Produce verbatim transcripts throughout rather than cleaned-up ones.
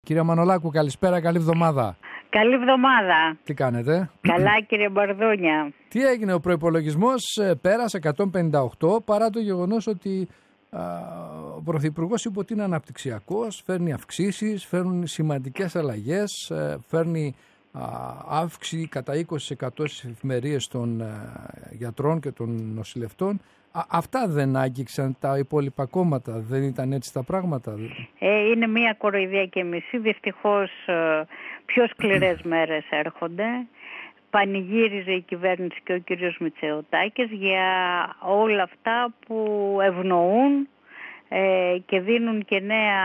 Κύριε Μανολάκου, καλησπέρα, καλή εβδομάδα. Καλή εβδομάδα. Τι κάνετε? Καλά, κύριε Μπαρδούνια. Τι έγινε? Ο προϋπολογισμός πέρασε εκατόν πενήντα οκτώ παρά το γεγονός ότι α, ο Πρωθυπουργός είπε ότι είναι αναπτυξιακός, φέρνει αυξήσεις, φέρνει σημαντικές αλλαγές, φέρνει α, αύξηση κατά είκοσι τοις εκατό στις εφημερίες των α, γιατρών και των νοσηλευτών. Α, αυτά δεν άγγιξαν τα υπόλοιπα κόμματα? Δεν ήταν έτσι τα πράγματα? Ε, είναι μία κοροϊδία και μισή. Δυστυχώς πιο σκληρές μέρες έρχονται. Πανηγύριζε η κυβέρνηση και ο κύριος Μητσοτάκης για όλα αυτά που ευνοούν ε, και δίνουν και νέα,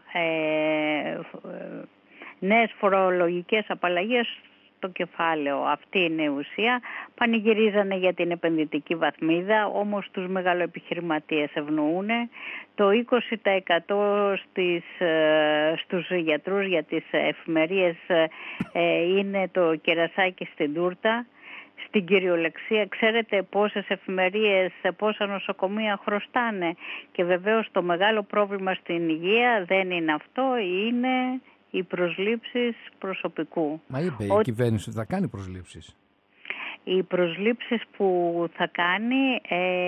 ε, νέες φορολογικές απαλλαγές στο κεφάλαιο. Αυτή είναι η ουσία. Πανηγυρίζανε για την επενδυτική βαθμίδα, όμως τους μεγαλοεπιχειρηματίες ευνοούν. Το είκοσι τοις εκατό στις, στους γιατρούς για τις εφημερίες είναι το κερασάκι στην τούρτα. Στην κυριολεξία, ξέρετε πόσες εφημερίες, πόσα νοσοκομεία χρωστάνε. Και βεβαίως το μεγάλο πρόβλημα στην υγεία δεν είναι αυτό, είναι οι προσλήψεις προσωπικού. Μα είπε η Ο... κυβέρνηση ότι θα κάνει προσλήψεις. Οι προσλήψεις που θα κάνει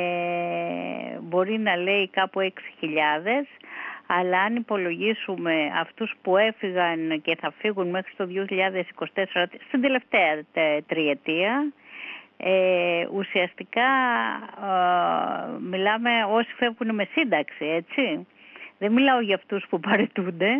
ε, μπορεί να λέει κάπου έξι χιλιάδες, αλλά αν υπολογίσουμε αυτούς που έφυγαν και θα φύγουν μέχρι το δύο χιλιάδες είκοσι τέσσερα, στην τελευταία τριετία, ε, ουσιαστικά ε, μιλάμε όσοι φεύγουν με σύνταξη, έτσι. Δεν μιλάω για αυτούς που παραιτούνται.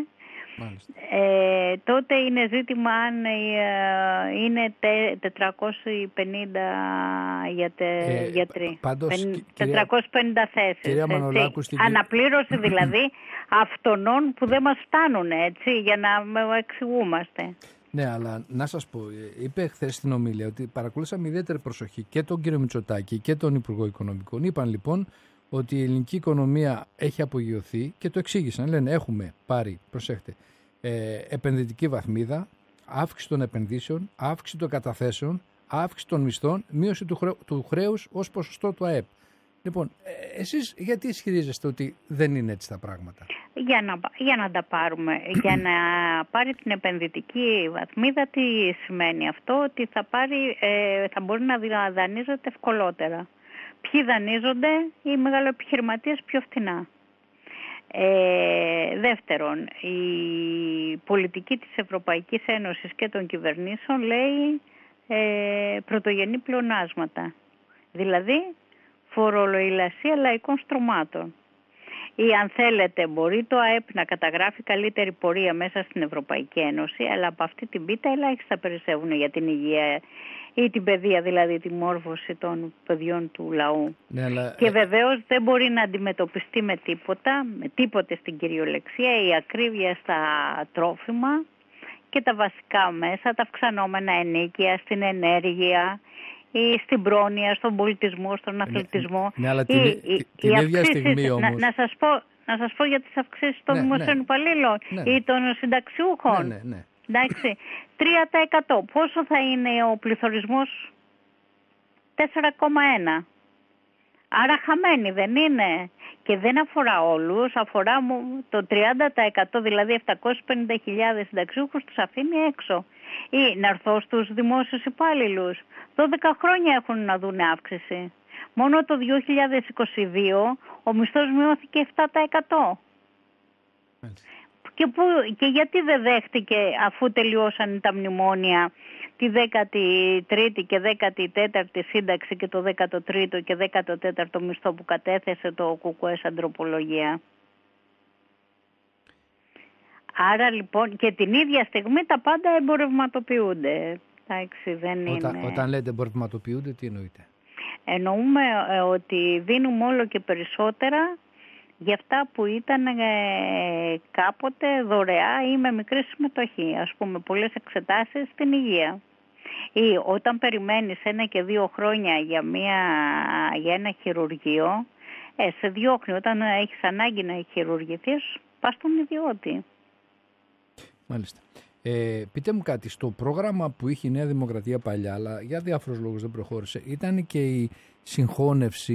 Ε, τότε είναι ζήτημα αν ε, είναι τετρακόσιοι πενήντα γιατε, ε, γιατροί. Πάντως, Πεν, κυρία, τετρακόσιες πενήντα θέσεις. Κυρία Μανολάκου, στην... Αναπλήρωση δηλαδή αυτών που δεν μας φτάνουν, έτσι, για να εξηγούμαστε. Ναι, αλλά να σας πω, είπε χθες στην ομιλία ότι παρακολούσαμε ιδιαίτερη προσοχή και τον κύριο Μητσοτάκη και τον Υπουργό Οικονομικών. Είπαν λοιπόν ότι η ελληνική οικονομία έχει απογειωθεί και το εξήγησαν. Λένε έχουμε πάρει, προσέχτε, ε, επενδυτική βαθμίδα, αύξηση των επενδύσεων, αύξηση των καταθέσεων, αύξηση των μισθών, μείωση του, χρέ, του χρέους ως ποσοστό του ΑΕΠ. Λοιπόν, ε, εσείς γιατί ισχυρίζεστε ότι δεν είναι έτσι τα πράγματα? Για να, για να τα πάρουμε. Για να πάρει την επενδυτική βαθμίδα, τι σημαίνει αυτό? Ότι θα, πάρει, ε, θα μπορεί να δανείζεται ευκολότερα. Ποιοι δανείζονται? Οι μεγαλοεπιχειρηματίες πιο φτηνά. Ε, δεύτερον, η πολιτική της Ευρωπαϊκής Ένωσης και των κυβερνήσεων λέει ε, πρωτογενή πλεονάσματα. Δηλαδή φορολογία λαϊκών στρωμάτων. Ή αν θέλετε μπορεί το ΑΕΠ να καταγράφει καλύτερη πορεία μέσα στην Ευρωπαϊκή Ένωση, αλλά από αυτή την πίτα ελάχιστα περισσεύουν για την υγεία ή την παιδεία, δηλαδή τη μόρφωση των παιδιών του λαού. Ναι, αλλά... Και βεβαίως δεν μπορεί να αντιμετωπιστεί με τίποτα, με τίποτε στην κυριολεξία, η ακρίβεια στα τρόφιμα και τα βασικά μέσα, τα αυξανόμενα ενίκεια, στην ενέργεια ή στην πρόνοια, στον πολιτισμό, στον αθλητισμό. Ναι, ναι, αλλά την, η, την, την ίδια στιγμή όμως... Να, να, σας πω, να σας πω για τις αυξήσεις των ναι, δημοσίων ναι. υπαλλήλων ναι, ναι. ή των συνταξιούχων. Ναι, ναι, ναι. Εντάξει, τρία τοις εκατό. Πόσο θα είναι ο πληθωρισμός? τέσσερα κόμμα ένα. Άρα χαμένοι δεν είναι? Και δεν αφορά όλους, αφορά το τριάντα τοις εκατό, δηλαδή επτακόσιες πενήντα χιλιάδες συνταξιούχους, τους αφήνει έξω. Ή να έρθω στους δημόσιους υπάλληλους. δώδεκα χρόνια έχουν να δουν αύξηση. Μόνο το δύο χιλιάδες είκοσι δύο ο μισθός μειώθηκε επτά τοις εκατό. Και, που, και γιατί δεν δέχτηκε, αφού τελειώσαν τα μνημόνια, τη δέκατη τρίτη και δέκατη τέταρτη σύνταξη και το δέκατο τρίτο και δέκατο τέταρτο μισθό που κατέθεσε το ΚΚΕ σαν τροπολογία? Άρα λοιπόν και την ίδια στιγμή τα πάντα εμπορευματοποιούνται. Εντάξει, δεν όταν, είναι... όταν λέτε εμπορευματοποιούνται, τι εννοείτε? Εννοούμε ε, ότι δίνουμε όλο και περισσότερα για αυτά που ήταν ε, κάποτε δωρεά ή με μικρή συμμετοχή. Ας πούμε πολλές εξετάσεις στην υγεία. Ή όταν περιμένεις ένα και δύο χρόνια για, μια, για ένα χειρουργείο, ε, σε διώχνει. Όταν έχεις ανάγκη να χειρουργηθείς, πας στον ιδιώτη. Μάλιστα. Ε, πείτε μου κάτι, στο πρόγραμμα που είχε η Νέα Δημοκρατία παλιά, αλλά για διάφορους λόγους δεν προχώρησε, ήταν και η συγχώνευση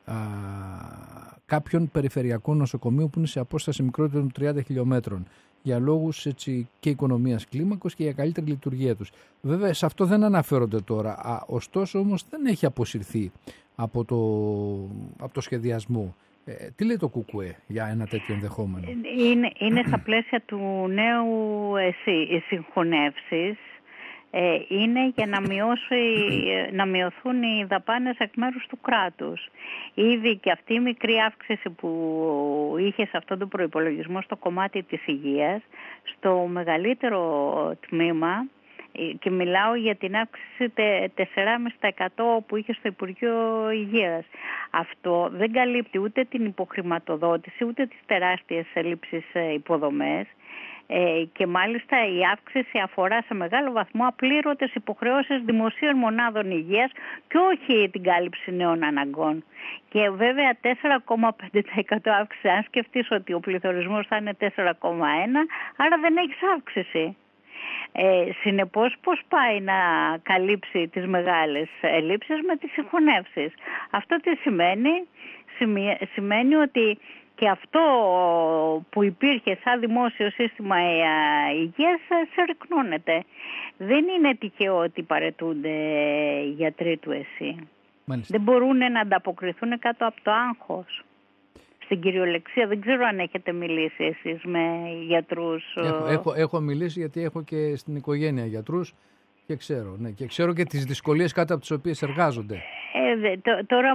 α, κάποιων περιφερειακών νοσοκομείων που είναι σε απόσταση μικρότερη των τριάντα χιλιόμετρων για λόγους έτσι, και οικονομίας κλίμακος και για καλύτερη λειτουργία τους. Βέβαια σε αυτό δεν αναφέρονται τώρα, α, ωστόσο όμως δεν έχει αποσυρθεί από το, από το σχεδιασμό. Ε, τι λέει το ΚΚΕ για ένα τέτοιο ενδεχόμενο? Είναι, είναι στα πλαίσια του νέου εσύ, συγχωνεύσεις. Ε, είναι για να, μειώσει, να μειωθούν οι δαπάνες εκ μέρους του κράτους. Ήδη και αυτή η μικρή αύξηση που είχε σε αυτόν τον προϋπολογισμό στο κομμάτι της υγείας, στο μεγαλύτερο τμήμα, και μιλάω για την αύξηση τέσσερα κόμμα πέντε τοις εκατό που είχε στο Υπουργείο Υγείας. Αυτό δεν καλύπτει ούτε την υποχρηματοδότηση, ούτε τις τεράστιες έλλειψεις υποδομές. Ε, και μάλιστα η αύξηση αφορά σε μεγάλο βαθμό απλήρωτες υποχρεώσεις δημοσίων μονάδων υγείας και όχι την κάλυψη νέων αναγκών. Και βέβαια τέσσερα κόμμα πέντε τοις εκατό αύξηση, αν σκεφτείς ότι ο πληθωρισμός θα είναι τέσσερα κόμμα ένα, άρα δεν έχεις αύξηση. Ε, συνεπώς πώς πάει να καλύψει τις μεγάλες ελλείψεις? Με τις συγχωνεύσεις. Αυτό τι σημαίνει? Σημαίνει ότι και αυτό που υπήρχε σαν δημόσιο σύστημα υγείας συρρυκνώνεται. Δεν είναι τυχαίο ότι παραιτούνται γιατροί του ΕΣΥ. Δεν μπορούν να ανταποκριθούν κάτω από το άγχος. Στην κυριολεξία δεν ξέρω αν έχετε μιλήσει εσείς με γιατρούς. Έχω, έχω, έχω μιλήσει γιατί έχω και στην οικογένεια γιατρούς και ξέρω, ναι, και ξέρω και τις δυσκολίες κάτω από τις οποίες εργάζονται. Ε, τώρα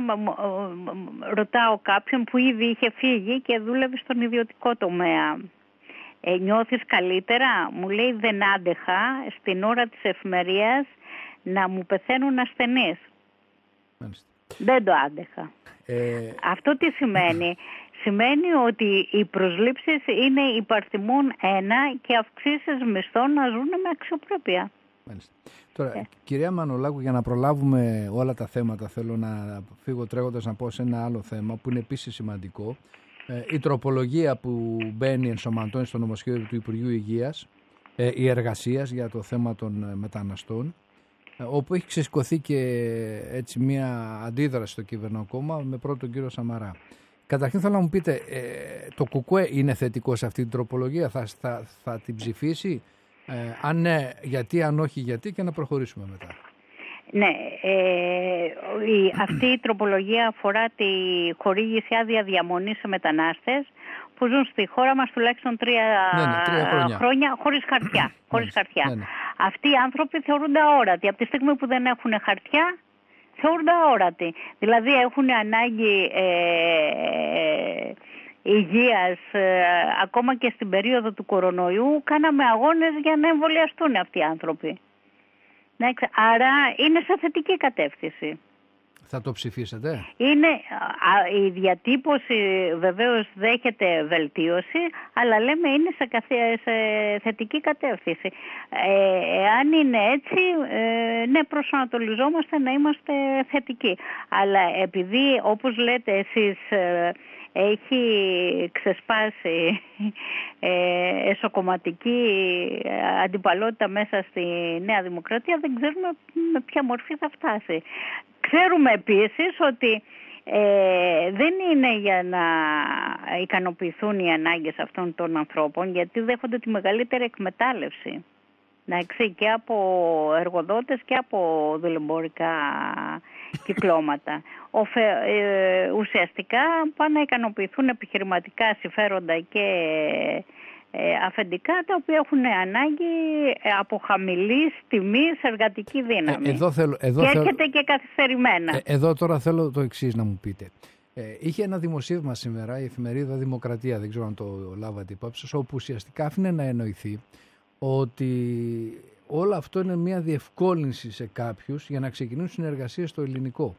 ρωτάω κάποιον που ήδη είχε φύγει και δούλευε στον ιδιωτικό τομέα. Ε, νιώθεις καλύτερα? Μου λέει δεν άντεχα στην ώρα της εφημερίας να μου πεθαίνουν ασθενείς. Μάλιστα. Δεν το άντεχα. Ε... Αυτό τι σημαίνει? Σημαίνει ότι οι προσλήψεις είναι υπαριθμόν ένα και αυξήσεις μισθών να ζουν με αξιοπρέπεια. Μάλιστα. Τώρα, ε. κυρία Μανολάκου, για να προλάβουμε όλα τα θέματα, θέλω να φύγω τρέχοντας να πω σε ένα άλλο θέμα που είναι επίσης σημαντικό. Ε, η τροπολογία που μπαίνει, ενσωματώνει στο νομοσχέδιο του Υπουργείου Υγείας, ε, η εργασίας για το θέμα των μεταναστών, ε, όπου έχει ξεσηκωθεί και έτσι μια αντίδραση στο κυβερνοκόμμα με πρώτον τον κύριο Σαμαρά. Καταρχήν θέλω να μου πείτε, ε, το ΚΚΕ είναι θετικό σε αυτή την τροπολογία, θα, θα, θα την ψηφίσει? Ε, αν ναι, γιατί, αν όχι, γιατί, και να προχωρήσουμε μετά. Ναι, ε, η, αυτή η τροπολογία αφορά τη χορήγηση άδεια διαμονής σε μετανάστες που ζουν στη χώρα μας τουλάχιστον τρία, ναι, ναι, τρία χρόνια. χρόνια χωρίς χαρτιά. χωρίς χαρτιά. Ναι, ναι. Αυτοί οι άνθρωποι θεωρούνται αόρατοι. Από τη στιγμή που δεν έχουν χαρτιά, θεωρούνται αόρατοι. Δηλαδή έχουν ανάγκη ε, υγείας, ε, ακόμα και στην περίοδο του κορονοϊού κάναμε αγώνες για να εμβολιαστούν αυτοί οι άνθρωποι. Άρα είναι σε θετική κατεύθυνση. Θα το ψηφίσετε? Είναι, η διατύπωση βεβαίως δέχεται βελτίωση, αλλά λέμε είναι σε, καθε, σε θετική κατεύθυνση. Ε, εάν είναι έτσι, ε, ναι, προσανατολιζόμαστε να είμαστε θετικοί. Αλλά επειδή, όπως λέτε εσείς, ε, έχει ξεσπάσει ε, εσωκομματική αντιπαλότητα μέσα στη Νέα Δημοκρατία, δεν ξέρουμε με ποια μορφή θα φτάσει. Ξέρουμε επίσης ότι ε, δεν είναι για να ικανοποιηθούν οι ανάγκες αυτών των ανθρώπων, γιατί δέχονται τη μεγαλύτερη εκμετάλλευση. Να εξή, και από εργοδότες και από δουλεμπορικά κυκλώματα. Οφε, ε, ουσιαστικά πάνε να ικανοποιηθούν επιχειρηματικά συμφέροντα και ε, αφεντικά, τα οποία έχουν ανάγκη από χαμηλής τιμής εργατική δύναμη. Ε, εδώ θέλω, εδώ και θέλω, έρχεται και καθυστερημένα. Ε, εδώ τώρα θέλω το εξής να μου πείτε. Ε, είχε ένα δημοσίευμα σήμερα η εφημερίδα Δημοκρατία, δεν ξέρω αν το λάβατε υπόψη, όπου ουσιαστικά άφηνε να εννοηθεί ότι όλο αυτό είναι μια διευκόλυνση σε κάποιους για να ξεκινούν συνεργασίες στο ελληνικό.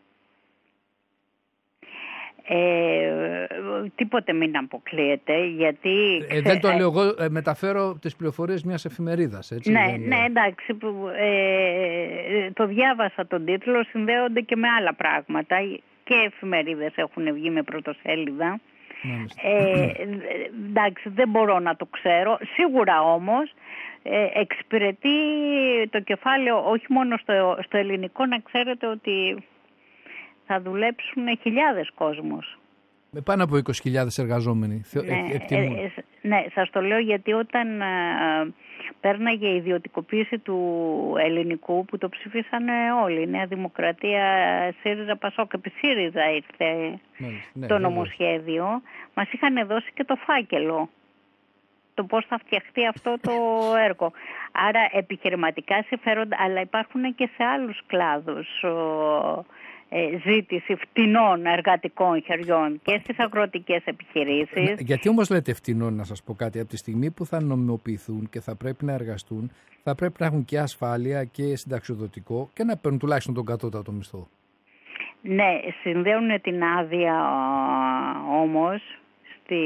Ε, τίποτε μην αποκλείεται, γιατί... Ε, δεν το λέω εγώ, ε, μεταφέρω τις πληροφορίες μιας εφημερίδας, έτσι. Ναι, δεν... ναι, εντάξει, ε, το διάβασα τον τίτλο, συνδέονται και με άλλα πράγματα και εφημερίδες έχουν βγει με πρωτοσέλιδα. Ε, εντάξει, δεν μπορώ να το ξέρω. Σίγουρα όμως ε, εξυπηρετεί το κεφάλαιο όχι μόνο στο, στο ελληνικό, να ξέρετε ότι θα δουλέψουν χιλιάδες κόσμος. Με πάνω από είκοσι χιλιάδες εργαζόμενοι, Ναι, εκτιμούν. ε, ε, ναι, σας το λέω γιατί όταν ε, πέρναγε η ιδιωτικοποίηση του ελληνικού, που το ψηφίσανε όλοι, η Νέα Δημοκρατία, ΣΥΡΙΖΑ, ΠΑΣΟΚ, επί ΣΥΡΙΖΑ ήρθε Μάλιστα, ναι, το βέβαια. νομοσχέδιο, μας είχαν δώσει και το φάκελο, το πώς θα φτιαχτεί αυτό το έργο. Άρα επιχειρηματικά συμφέροντα, αλλά υπάρχουν και σε άλλους κλάδους ο, ε, ζήτηση φτηνών εργατικών χεριών και στις αγροτικές επιχειρήσεις. Γιατί όμως λέτε φτηνών, να σας πω κάτι, από τη στιγμή που θα νομιμοποιηθούν και θα πρέπει να εργαστούν, θα πρέπει να έχουν και ασφάλεια και συνταξιοδοτικό και να παίρνουν τουλάχιστον τον κατώτατο μισθό. Ναι, συνδέουν την άδεια όμως στη,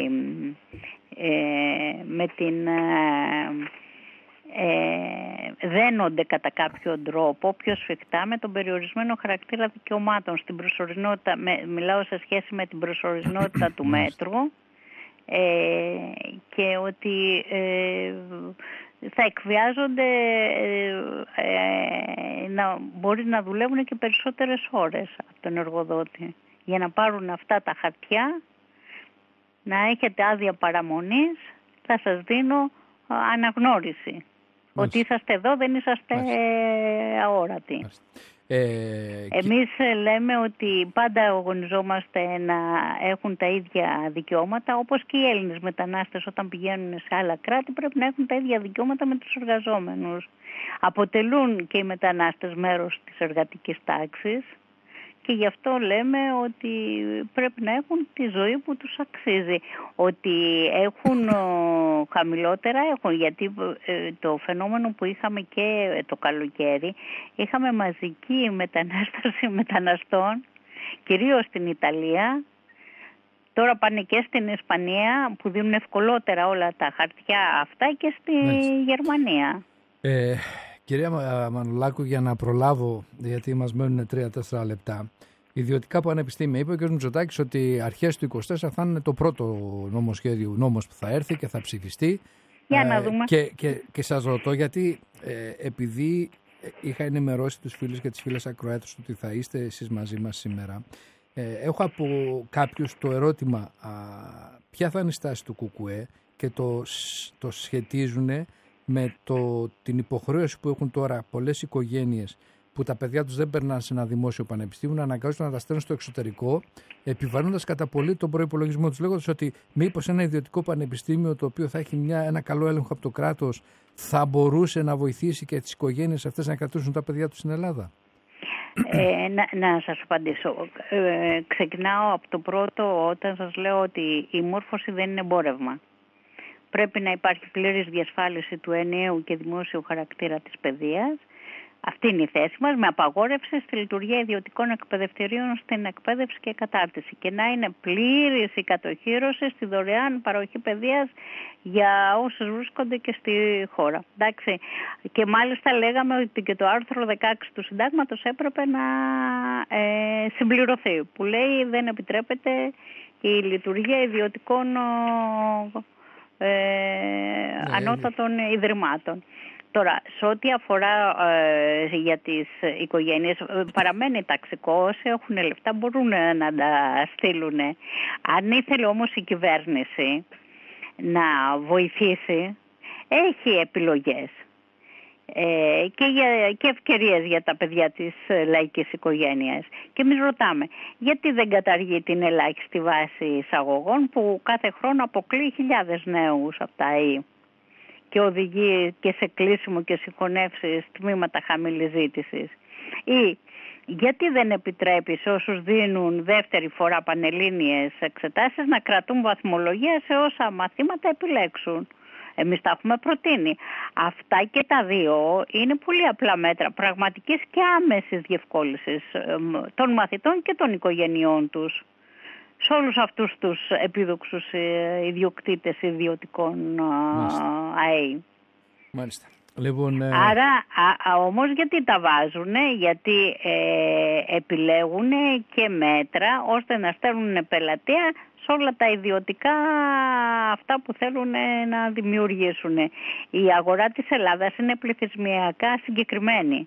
ε, με την... Ε, Ε, δένονται κατά κάποιο τρόπο πιο σφιχτά με τον περιορισμένο χαρακτήρα δικαιωμάτων στην προσωρινότητα, με, μιλάω σε σχέση με την προσωρινότητα του μέτρου ε, και ότι ε, θα εκβιάζονται ε, ε, να μπορεί να δουλεύουν και περισσότερες ώρες από τον εργοδότη για να πάρουν αυτά τα χαρτιά, να έχετε άδεια παραμονής, θα σας δίνω αναγνώριση. Μάλιστα. Ότι είσαστε εδώ, δεν είσαστε Μάλιστα. αόρατοι. Ε, Εμείς και... λέμε ότι πάντα αγωνιζόμαστε να έχουν τα ίδια δικαιώματα, όπως και οι Έλληνες μετανάστες όταν πηγαίνουν σε άλλα κράτη πρέπει να έχουν τα ίδια δικαιώματα με τους εργαζόμενους. Αποτελούν και οι μετανάστες μέρος της εργατικής τάξης και γι' αυτό λέμε ότι πρέπει να έχουν τη ζωή που τους αξίζει. Ότι έχουν χαμηλότερα, έχουν, γιατί το φαινόμενο που είχαμε και το καλοκαίρι, είχαμε μαζική μετανάστευση μεταναστών, κυρίως στην Ιταλία, τώρα πάνε και στην Ισπανία που δίνουν ευκολότερα όλα τα χαρτιά αυτά και στη Μάλιστα. Γερμανία. Ε... Κυρία Μανουλάκου, για να προλάβω, γιατί μας μένουν τρία τέσσερα λεπτά, ιδιωτικά πανεπιστήμια, είπε ο κ. Μητσοτάκης ότι αρχές του είκοσι τέσσερα θα είναι το πρώτο νομοσχέδιο, νόμος που θα έρθει και θα ψηφιστεί. Για να δούμε. Και, και, και σας ρωτώ, γιατί ε, επειδή είχα ενημερώσει τους φίλους και τις φίλες ακροάτες ότι θα είστε εσείς μαζί μας σήμερα, ε, έχω από κάποιους το ερώτημα α, ποια θα είναι η στάση του ΚΚΕ και το, το σχετίζουν με το, την υποχρέωση που έχουν τώρα πολλές οικογένειες που τα παιδιά τους δεν περνάνε σε ένα δημόσιο πανεπιστήμιο, να αναγκάζονται να τα στέλνουν στο εξωτερικό, επιβαρύνοντας κατά πολύ τον προϋπολογισμό τους, λέγοντας ότι μήπως ένα ιδιωτικό πανεπιστήμιο το οποίο θα έχει μια, ένα καλό έλεγχο από το κράτος θα μπορούσε να βοηθήσει και τις οικογένειες αυτές να κρατήσουν τα παιδιά τους στην Ελλάδα. Ε, να, να σας απαντήσω. Ε, ξεκινάω από το πρώτο όταν σας λέω ότι η μόρφωση δεν είναι εμπόρευμα. Πρέπει να υπάρχει πλήρης διασφάλιση του ενιαίου και δημόσιου χαρακτήρα της παιδείας. Αυτή είναι η θέση μας, με απαγόρευση στη λειτουργία ιδιωτικών εκπαιδευτηρίων στην εκπαίδευση και κατάρτιση και να είναι πλήρης η κατοχύρωση στη δωρεάν παροχή παιδείας για όσους βρίσκονται και στη χώρα. Εντάξει. Και μάλιστα λέγαμε ότι και το άρθρο δεκαέξι του Συντάγματος έπρεπε να ε, συμπληρωθεί, που λέει δεν επιτρέπεται η λειτουργία ιδιωτικών Ε, ναι, ανώτατων ναι. ιδρυμάτων. Τώρα, σε ό,τι αφορά ε, για τις οικογένειες, παραμένει ταξικό, όσοι έχουν λεφτά μπορούν να τα στείλουν. Αν ήθελε όμως η κυβέρνηση να βοηθήσει, έχει επιλογές ε, και, για, και ευκαιρίες για τα παιδιά της λαϊκής οικογένειας. Και εμείς ρωτάμε, γιατί δεν καταργεί την ελάχιστη βάση εισαγωγών που κάθε χρόνο αποκλεί χιλιάδες νέους από τα ΑΕΗ και οδηγεί και σε κλείσιμο και συγχωνεύσεις τμήματα χαμηλής ζήτησης. Ή γιατί δεν επιτρέπει σε όσους δίνουν δεύτερη φορά πανελλήνιες εξετάσεις να κρατούν βαθμολογία σε όσα μαθήματα επιλέξουν. Εμείς τα έχουμε προτείνει. Αυτά και τα δύο είναι πολύ απλά μέτρα πραγματικής και άμεσης διευκόλυνσης των μαθητών και των οικογενειών τους σε όλους αυτούς τους επίδοξους ιδιοκτήτες ιδιωτικών ΑΕΗ. Μάλιστα. Λοιπόν, ε... Άρα α, α, όμως γιατί τα βάζουν, γιατί ε, επιλέγουν και μέτρα ώστε να στέλνουν πελατεία σε όλα τα ιδιωτικά αυτά που θέλουν να δημιουργήσουν. Η αγορά της Ελλάδας είναι πληθυσμιακά συγκεκριμένη.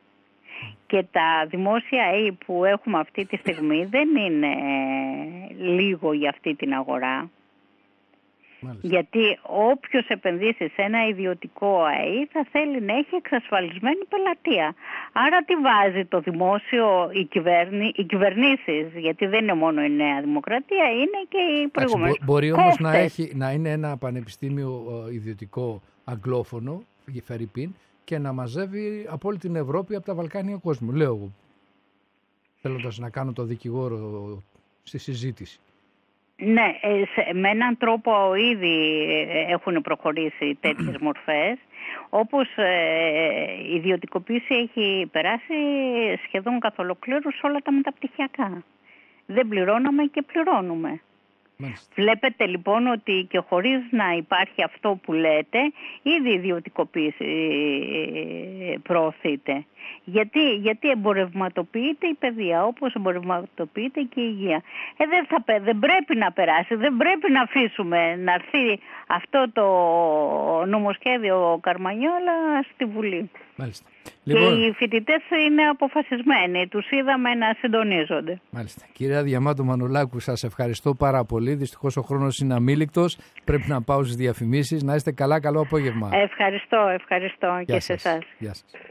Και τα δημόσια έι που έχουμε αυτή τη στιγμή δεν είναι λίγο για αυτή την αγορά. Μάλιστα. Γιατί όποιος επενδύσει σε ένα ιδιωτικό ΑΕΗ θα θέλει να έχει εξασφαλισμένη πελατεία. Άρα τι βάζει το δημόσιο, οι, κυβέρνη, οι κυβερνήσεις, γιατί δεν είναι μόνο η Νέα Δημοκρατία, είναι και οι προηγούμενες. Μπο, μπορεί όμως να, έχει, να είναι ένα πανεπιστήμιο ιδιωτικό αγγλόφωνο, Φερρυπίν, και να μαζεύει από όλη την Ευρώπη, από τα Βαλκάνια κόσμο. Λέω εγώ, θέλοντας να κάνω το δικηγόρο στη συζήτηση. Ναι, με έναν τρόπο ήδη έχουν προχωρήσει τέτοιες μορφές, όπως η ιδιωτικοποίηση έχει περάσει σχεδόν καθ' ολοκλήρου σε όλα τα μεταπτυχιακά. Δεν πληρώναμε και πληρώνουμε. Μάλιστα. Βλέπετε λοιπόν ότι και χωρίς να υπάρχει αυτό που λέτε, ήδη η ιδιωτικοποίηση προωθείται. Γιατί, γιατί εμπορευματοποιείται η παιδεία, όπως εμπορευματοποιείται και η υγεία. Ε, δεν, θα, δεν πρέπει να περάσει, δεν πρέπει να αφήσουμε να έρθει αυτό το νομοσχέδιο Καρμανιόλα στη Βουλή. Μάλιστα. Και λοιπόν, οι φοιτητές είναι αποφασισμένοι, τους είδαμε να συντονίζονται. Μάλιστα. Κυρία Διαμάντου Μανουλάκου, σας ευχαριστώ πάρα πολύ. Δυστυχώς ο χρόνος είναι αμήλικτος. Πρέπει να πάω στις διαφημίσεις. Να είστε καλά, καλό απόγευμα. Ευχαριστώ, ευχαριστώ. Γεια και σας. Σε εσάς. Γεια σας.